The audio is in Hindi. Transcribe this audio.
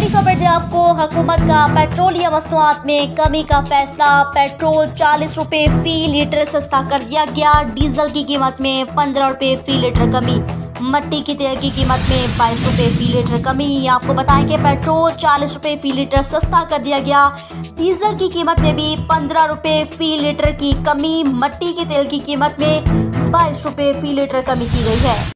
खबर दें आपको, हुकूमत का पेट्रोलियम मसनूआत में कमी का फैसला। पेट्रोल 40 रुपये फी लीटर सस्ता कर दिया गया। डीजल की कीमत में 15 रुपये फी लीटर कमी। मट्टी की तेल की कीमत में 22 रुपये फी लीटर कमी। आपको बताएं कि पेट्रोल 40 रुपये फी लीटर सस्ता कर दिया गया। डीजल की कीमत में भी 15 रुपये फी लीटर की कमी। मट्टी की तेल की कीमत में 22 रुपये फी लीटर कमी की गई है।